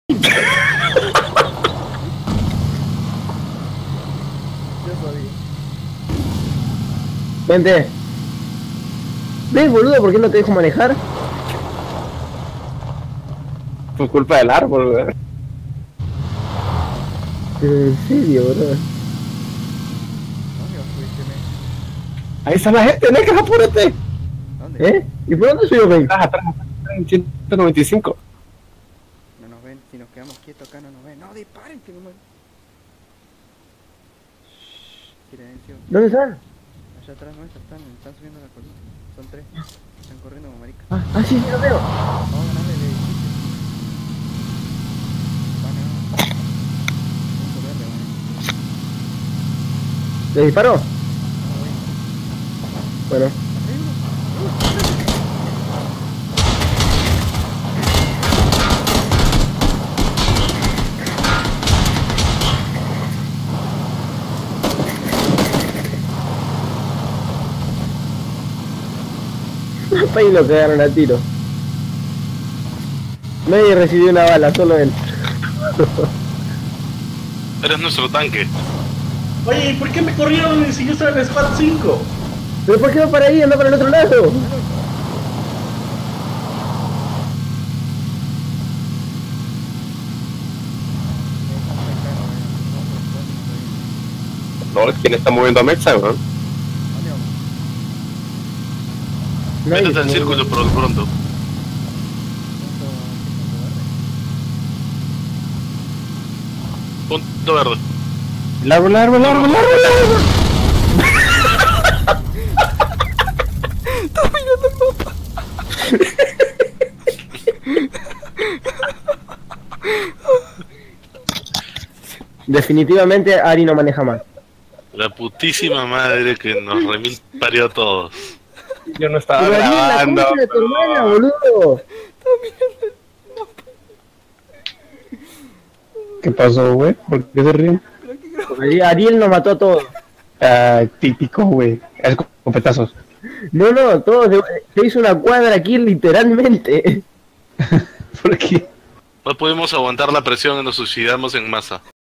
sabía. Vente. ¿Ves, boludo, por qué no te dejo manejar? Por culpa del árbol, weón. Pero en serio, boludo. ¿Dónde fuiste, men? Ahí está la gente, Necas, apúrate. ¿Dónde? ¿Eh? ¿Y por dónde subió, Ben? Atrás, en 195. No nos ven, si nos quedamos quietos acá no nos ven. No, disparen, que no me... Shh, silencio. ¿Dónde están? Allá atrás nuestros están subiendo la colina. Son 3. Están corriendo como maricas. Ah, sí, sí, lo veo. Vamos a ganarle el edificio. Van a... Punto verde, van. ¿Le disparó? No, ven. Bueno. Hay uno. Ahí lo quedaron a tiro. Nadie recibió una bala, solo él. Eres nuestro tanque. Oye, ¿y por qué me corrieron si yo estaba en Squad 5? ¿Pero por qué va para ahí? Anda para el otro lado. No, ¿quién está moviendo a Mexa, weón? ¿Dónde vamos? Nadie Métete en se círculo mueve. por lo pronto. Punto verde. El árbol, el árbol, el árbol, el árbol, el árbol. ¡Está mirando el mapa! Definitivamente Ari no maneja mal. La putísima madre que nos remil parió a todos. Yo no estaba Pero Ariel, la grabando. concha de tu hermana, boludo. ¿Qué pasó, güey? ¿Por qué se ríen? Porque Ariel nos mató a todos. Ah, típico, güey. Es con petazos. No, no, todos. Se hizo una cuadra aquí literalmente. ¿Por qué? No pudimos aguantar la presión y nos suicidamos en masa.